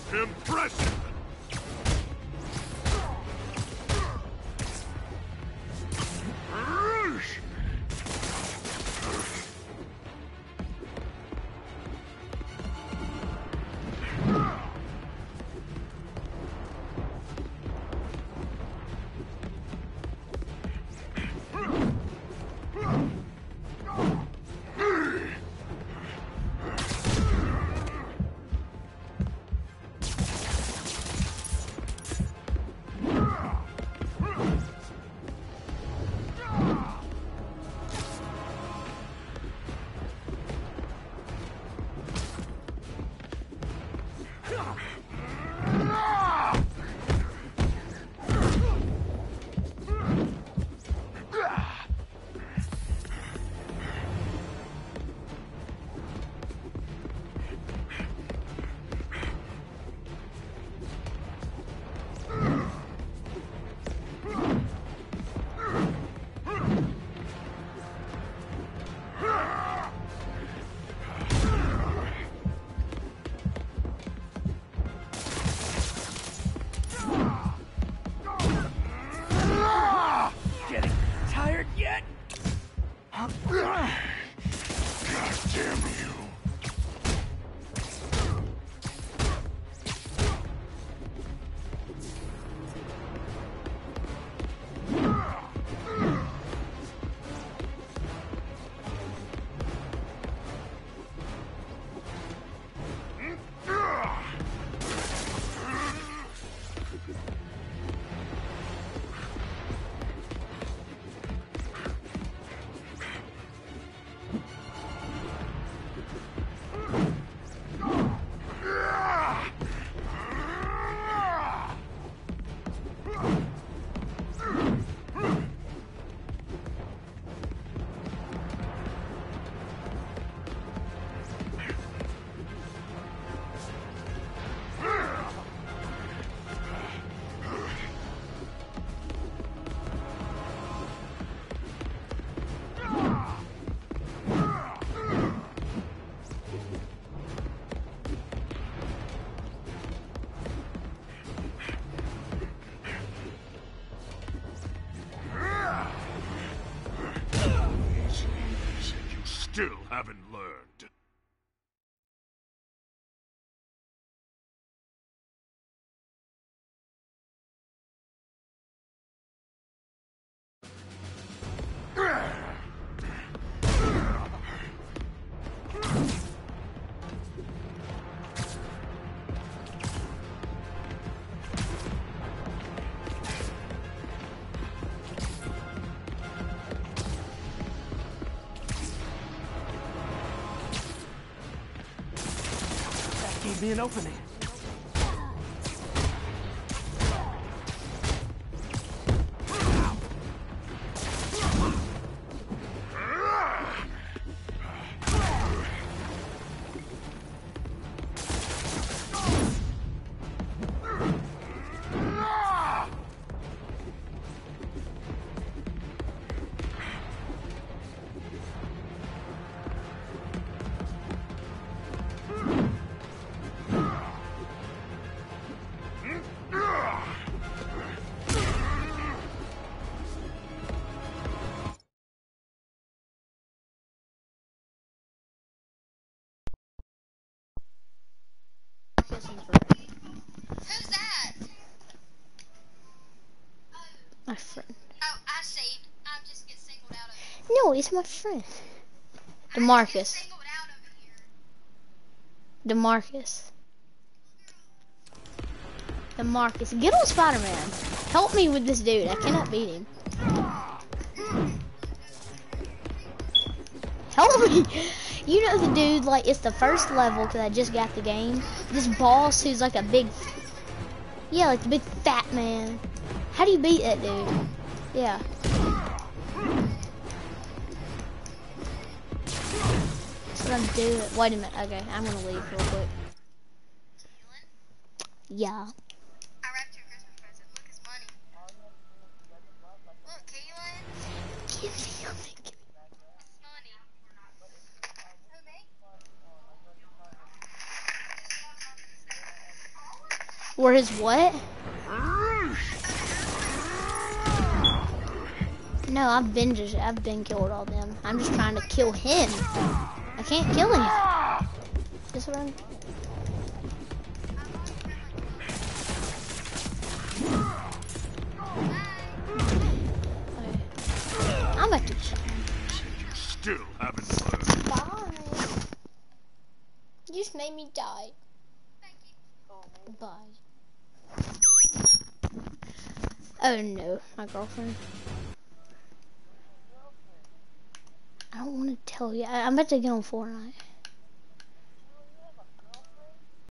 Impressive! Still haven't learned. Gave me an opening. Who's that? My friend. Oh, I see. I just get singled out of it. No, he's my friend. I DeMarcus. get singled out over here. DeMarcus. DeMarcus. Get on Spider-Man. Help me with this dude. I cannot beat him. Help me. You know the dude, like, it's the first level because I just got the game. This boss who's like a big, yeah, like the big fat man. How do you beat that dude? Yeah. That's what I'm doing. Wait a minute. Okay, I'm gonna leave real quick. Yeah. I wrapped your Christmas present. Look, it's money. Look, Kaylin. Give me something. It's money. Who, me? Or his what? No, I've been killed all them. I'm just trying to kill him. I can't kill him. That's what I'm. Okay. I'm about to shot. You still haven't learned. Bye. You just made me die. Thank you. Bye. Oh no, my girlfriend. I don't want to tell you. I'm about to get on Fortnite.